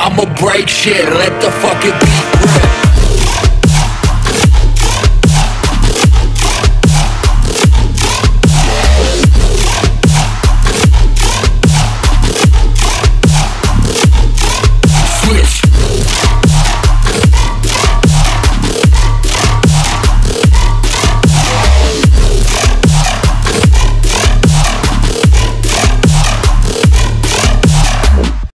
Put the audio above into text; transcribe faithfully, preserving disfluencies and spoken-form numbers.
I'ma break shit, let the fucking beat rip.